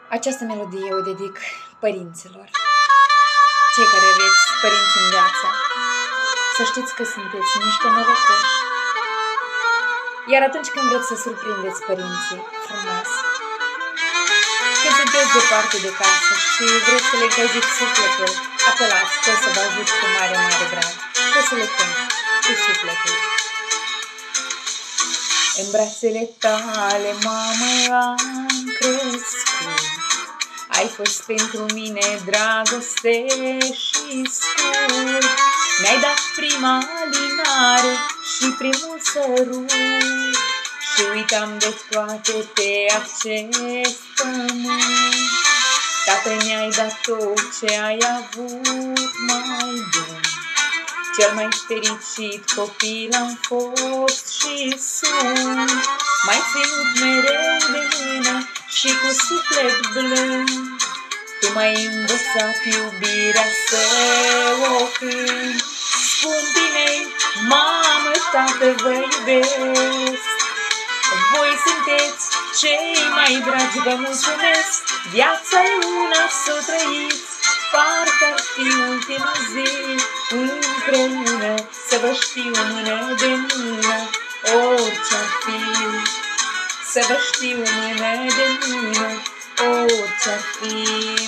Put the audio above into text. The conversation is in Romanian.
Această melodie o dedic părinților, cei care aveți părinți în viață. Să știți că sunteți niște norocoși. Iar atunci când vreți să surprindeți părinții frumos, când sunteți departe de casă și vreți să le încălziți sufletul, apelați că o să vă ajut cu mare, mare drag. O să le cânt cu sufletul. În brațele tale, mamă, am crescut. Ai fost pentru mine dragoste și scurt. Mi-ai dat prima alinare și primul sărut. Și uitam de toate pe acest pământ. Tată, mi-ai dat tot ce ai avut mai bun. Cel mai fericit copil am fost și sunt. M-ai ținut mereu de mână și cu suflet blând. Tu m-ai învățat iubirea să o cânt. Scumpii mei, mamă, tată, vă iubesc. Voi sunteți cei mai dragi, vă mulțumesc. Viața e una, să o trăiți, parcă ar fi ultima zi. Împreună să vă știu mână de mână, orice-ar fi. Să vă știu mână de mână, orice-ar fi.